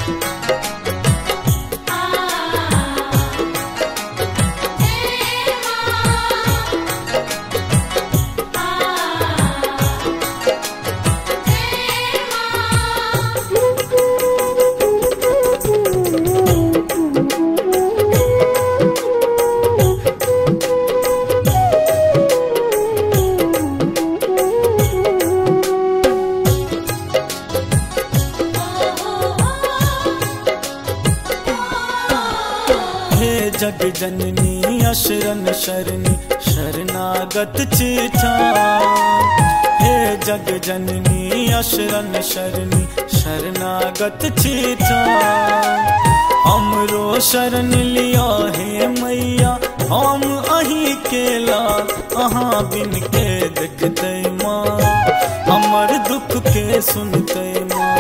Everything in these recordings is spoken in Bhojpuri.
जग जननी अशरण शरणी शरणागत चिता। हे जग जननी अशरण शरणी शरणागत चिता। हमरो शरण लिया हे मैया हम अही केला अहाँ बिन के देखते माँ हमर दुख के सुनते माँ।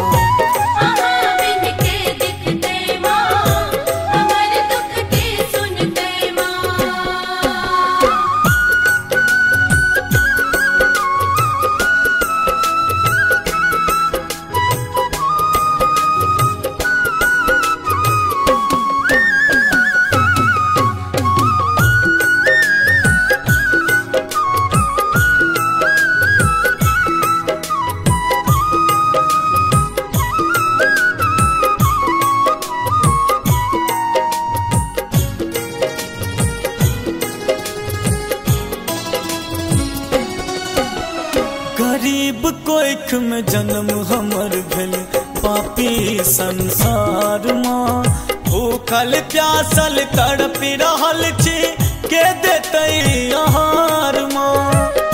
गरीब कोइख में जन्म हमर भेल पापी संसार माँ। भूखल प्यासल तड़पी रहल छी के देते आहार माँ।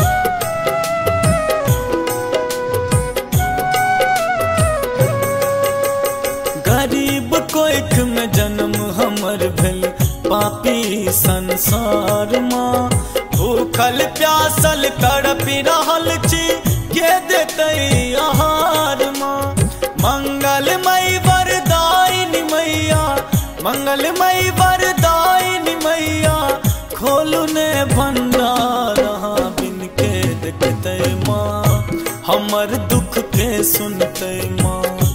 गरीब कोइख में जन्म हमर भेल पापी संसार माँ। भूखल प्यासल तड़पी रहल छी के देते आहार माँ। मंगलमयी वरदायिनी मैया मंगलमयी वरदायिनी मैया खोलू ने भंडार अहाँ बिन के देखते माँ हमर दुख के सुनते माँ।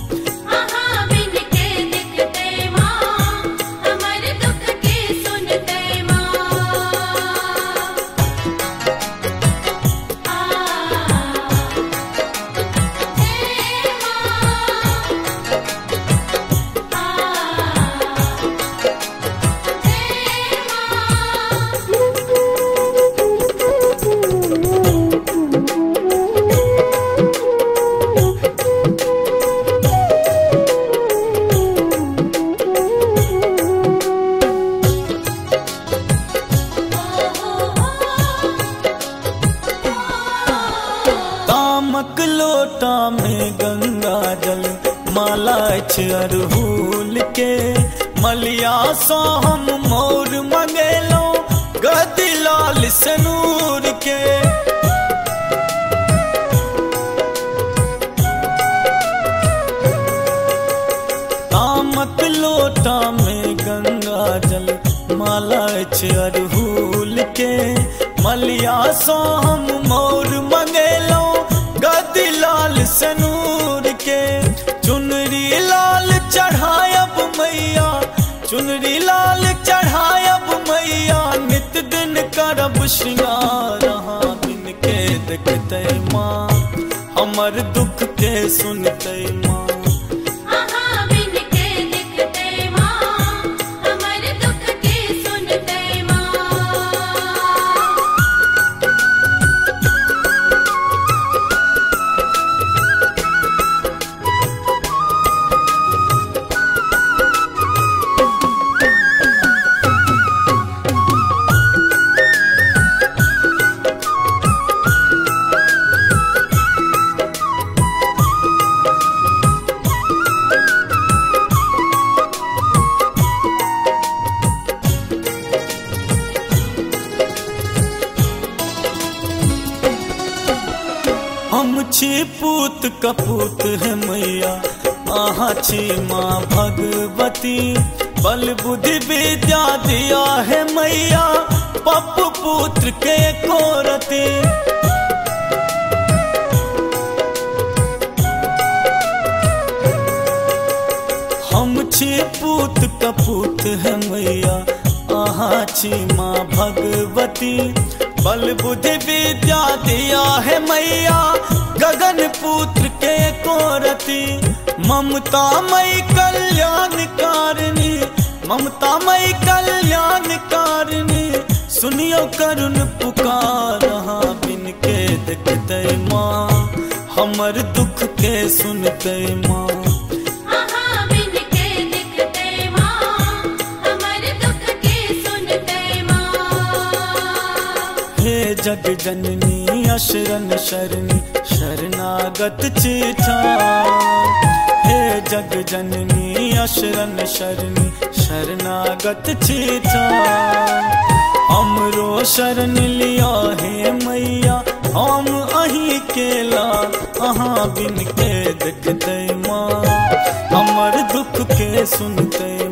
लोटा में गंगा जल माला अरहुल के मलिया सो हम मोर मंगेलो गदी लाल सनूर के। तामक लोटा में गंगा जल माला अरहुल के मलिया सो हम मोर मंगेलो गदी लाल सनूर के। चुनरी लाल चढ़ायब मैया चुनरी लाल चढ़ायब मैया नित दिन करब श्रृंगार अहाँ बिन के देखते माँ हमर दुख के सुनते माँ। हम छी पूत कपूत है मैया आहा छी माँ भगवती। बल बुद्धि विद्या दिया है मैया पप्पू पुत्र के कोरती। हम छी पूत कपूत है मैया, आहा छी माँ भगवती। बल बुद्धि विद्या दिया है मैया, गगन पुत्र के कोरती। ममता मई कल्याण कारिणी, ममता मई कल्याण कारिणी। सुनियो करुण पुकार, बिन के देखते माँ, हमर दुख के सुनते माँ। बिन के देखते माँ, हमर दुख के सुनते माँ। हे जग जननी अशरण शरणी, शरणागत चिता। हे जग जननी अशरण शरणी, शरणागत चिता। हमरो शरण लिया हे मैया, हम अहीं केला, अहाँ बिन के देखते माँ, हमर दुख के सुनते